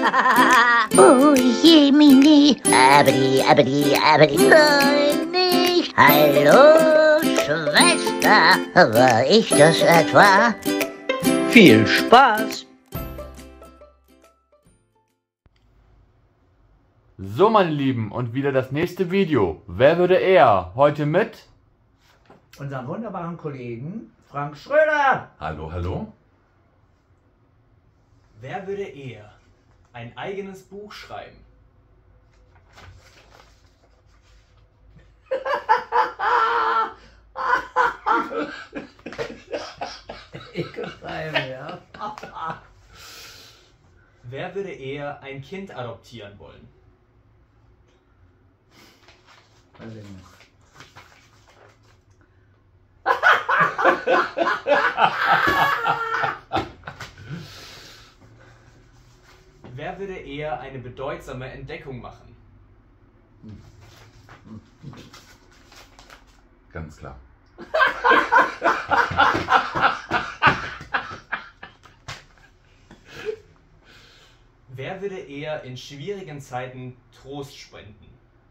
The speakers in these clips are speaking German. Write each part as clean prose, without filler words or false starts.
Oh Jemini, abdi, nein, nicht. Hallo, Schwester, war ich das etwa? Viel Spaß! So, meine Lieben, und wieder das nächste Video. Wer würde eher? Heute mit Unseren wunderbaren Kollegen Frank Schröder! Hallo, hallo. Wer würde eher ein eigenes Buch schreiben? Ich schreibe, ja. Wer würde eher ein Kind adoptieren wollen? Weiß ich nicht. Wer würde eher eine bedeutsame Entdeckung machen? Ganz klar. Wer würde eher in schwierigen Zeiten Trost spenden?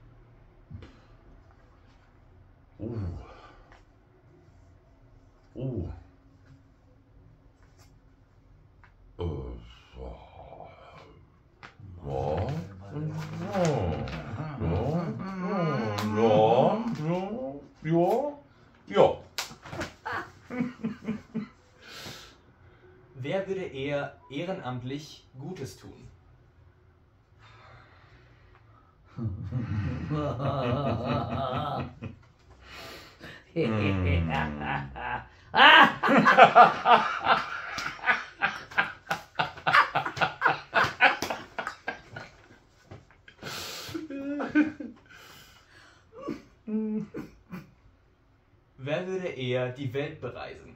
Ja. Wer würde eher ehrenamtlich Gutes tun? Wer würde eher die Welt bereisen?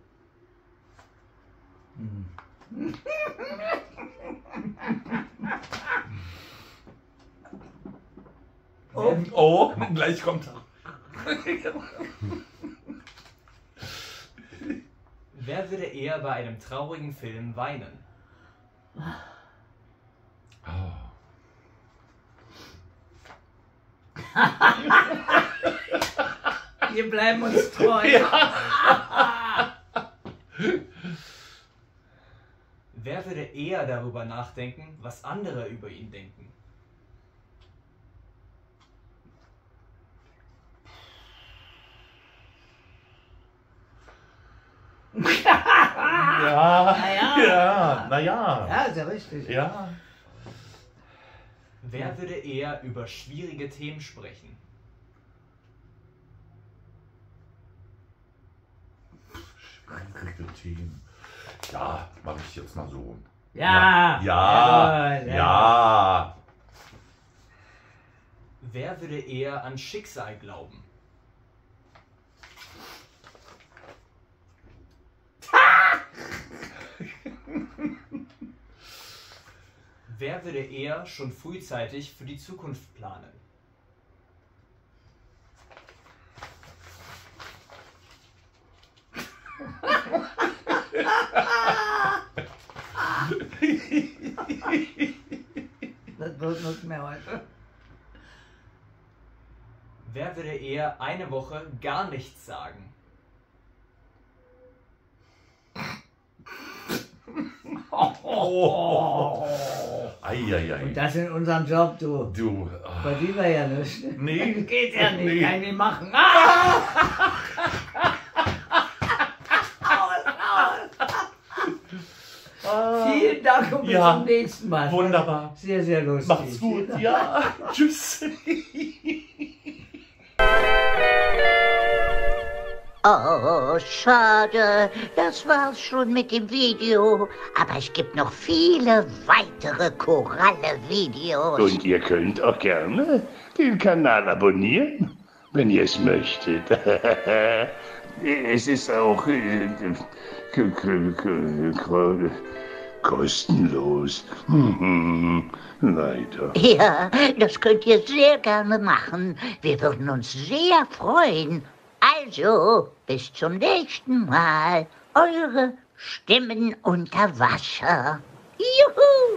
Oh, gleich kommt er. Wer würde eher bei einem traurigen Film weinen? Wir bleiben uns treu. Ja. Wer würde eher darüber nachdenken, was andere über ihn denken? Naja. Ja, ist ja richtig. Ja. Wer würde eher über schwierige Themen sprechen? Schwierige Themen. Ja, mache ich jetzt mal so. Ja. Ja. Wer würde eher an Schicksal glauben? Wer würde eher schon frühzeitig für die Zukunft planen? Das wird nicht mehr heute. Wer würde eher eine Woche gar nichts sagen? Eieiei. Und das in unserem Job, du. Du. Verdienen wir ja nicht. Nee. Geht ja nicht. Nee. Kann ich nicht machen. Vielen Dank und bis zum nächsten Mal. Wunderbar. Sehr, sehr lustig. Macht's gut. Ja. Tschüss. Oh, schade, das war's schon mit dem Video. Aber es gibt noch viele weitere Koralle-Videos. Und ihr könnt auch gerne den Kanal abonnieren, wenn ihr es möchtet. Es ist auch kostenlos. Leider. Ja, das könnt ihr sehr gerne machen. Wir würden uns sehr freuen. Also, bis zum nächsten Mal. Eure Stimmen unter Wasser. Juhu!